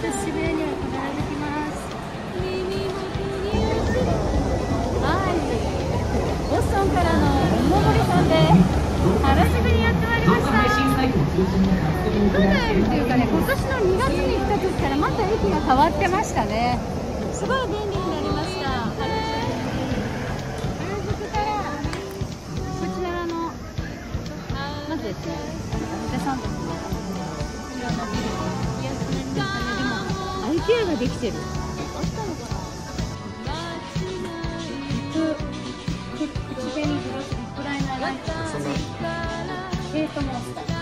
私渋谷には必ず来ます。はい、ボストンからのおもりさんで原宿にやってまいりました。去年っていうかね、今年の2月に来た時からまた駅が変わってましたね。すごい便利になりました。原宿からこちらのまずですね、表参道のいろんなビルにやってなりましたね。でもアイケアができてる。あったのかな。口紅グロスリップライナーライトケイトモンスター。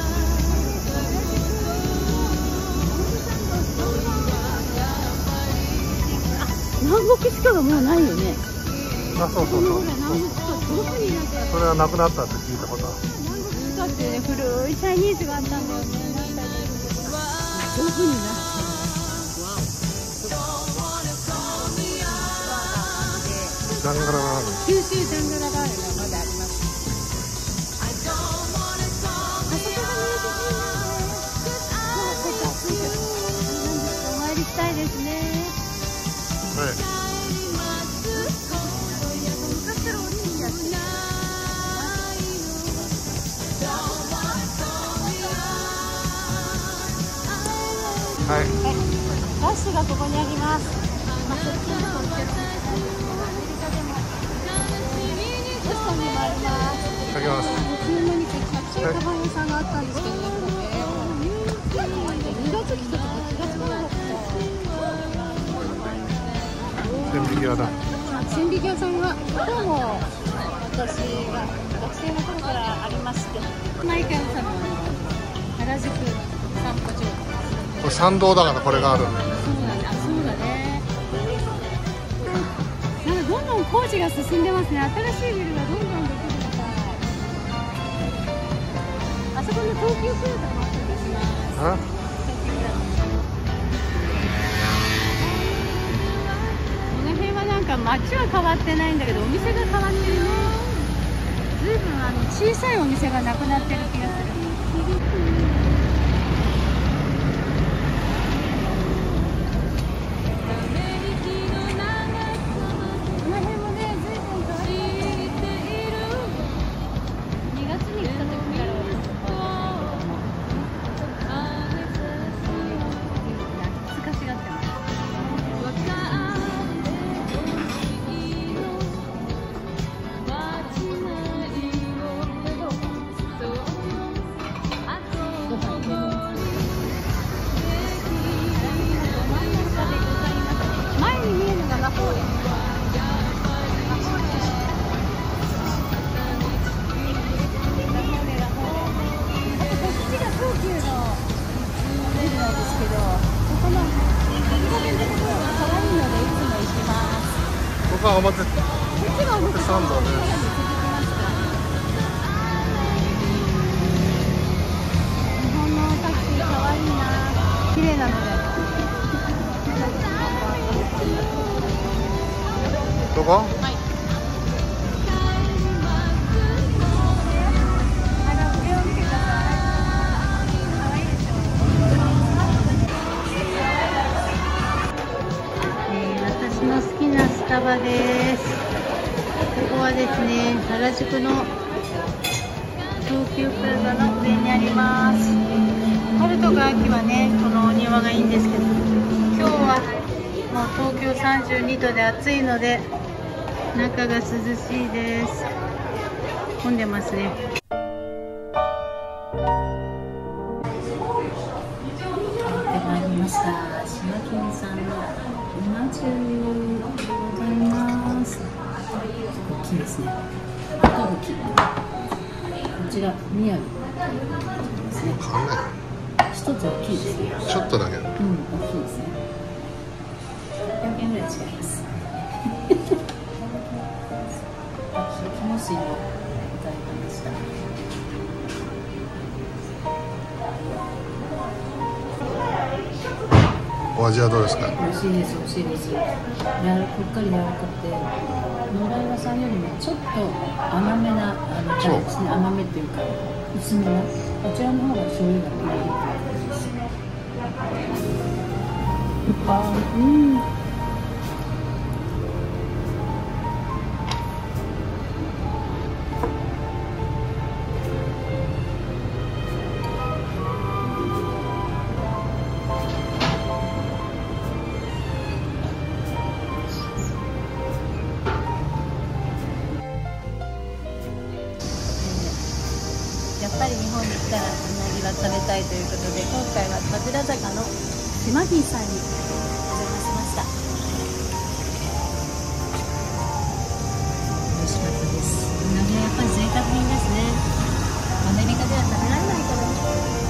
南国しかがもうないよね。 あ、そうそうそう。それはなくなったって聞いたことある。 南国しかっていうね、古いチャイニーズがあったんだよね。どこになったの。 ジャンガラがある。 九州ジャングラガールがまだあります。あそこが見えていいな。お参りしたいですね。 はい。 昔から降りるんやって。 はい。 ラッシュがここにあります。アメリカでもボストンにもあります。 いただきます。 いつの間にかキャッチーカバン屋さんがあったんですけどね。2月来たとか気がつかなかった。 千匹屋だ。 千匹屋さんがどうも私が学生の頃からありまして、毎回多分原宿散歩場。 これ参道だからこれがある。 そうだね。あ、そうだね。なんかどんどん工事が進んでますね。新しいビルがどんどんできるみたい。あそこの東急プラザもあったりします。 あ？ この辺はなんか街は変わってないんだけど、お店が変わってるね。ずいぶん小さいお店がなくなってる気がする。 ここは表参道です。 日本のタクシー可愛いな。綺麗なので。 どこ？ はい。上を見てください。可愛いでしょ。私の好きなスタバです。ここはですね、原宿の東急プラザの上にあります。春とか秋はね、このお庭がいいんですけど、今日はもう東京32度で暑いので中が涼しいです。混んでますね。まいりました。島金さんのうな重でございます。大きいですね。赤ぶき。こちら宮城ですね。一つ大きいですね。 ちょっとだけ。 うん、大きいですね。100円ぐらい違います。キモシーもいただきました。 お味はどうですか？ 美味しいです、美味しいです。ぽっかり柔らかくて、野良岩さんよりもちょっと甘めなタレですね。甘めっていうか薄めな。こちらの方が醤油が効いてる感じです。 パン。やっぱり日本に来たらうなぎは食べたいということで、今回は神楽坂の島銀さんにお邪魔しました。美味しかったです。うなぎはやっぱり贅沢品ですね。アメリカでは食べられないからね。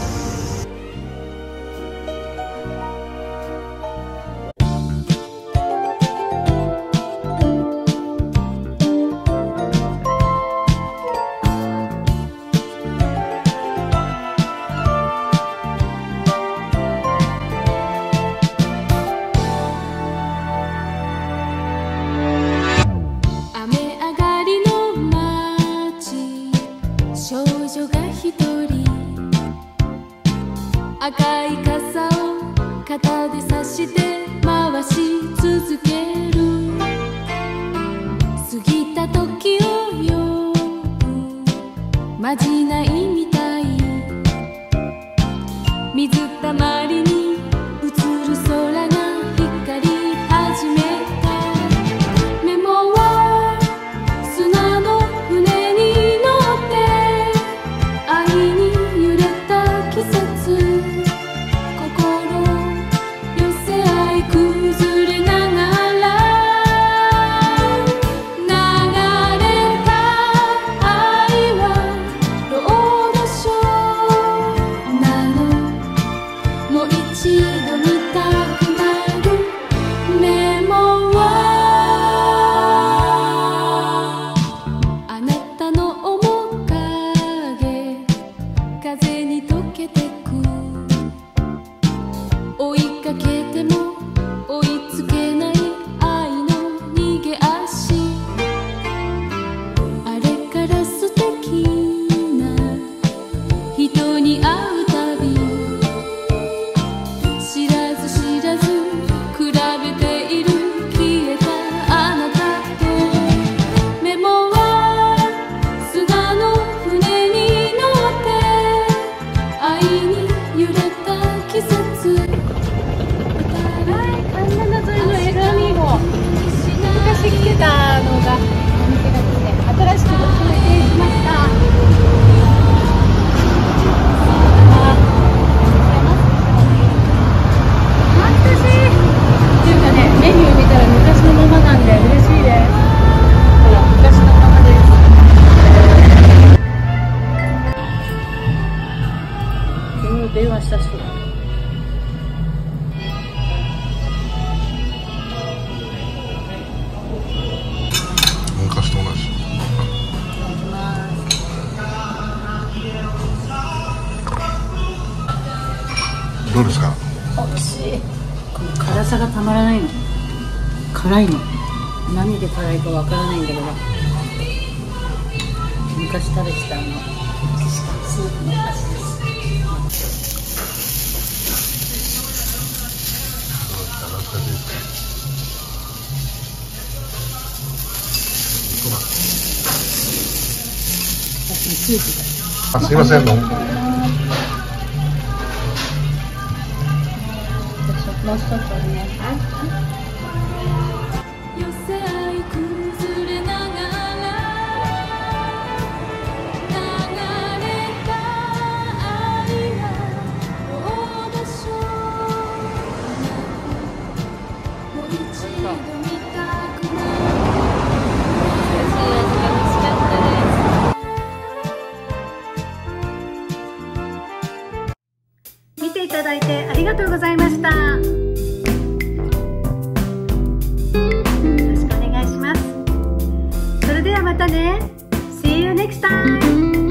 赤い傘を肩で差して回し続ける。過ぎた時をよくまじないみたい。水たまりに映る空が光り始めた。メモは砂の船に乗って愛に揺れた季節。 電話した人。 昔と同じ。どうですか？ 美味しい。この辛さがたまらないの。辛いの。何で辛いかわからないんだけど。昔食べてたスープの味です。 あ、すいません。どうも。 もう一つね。見ていただいてありがとうございました。よろしくお願いします。それではまたね。See you next time!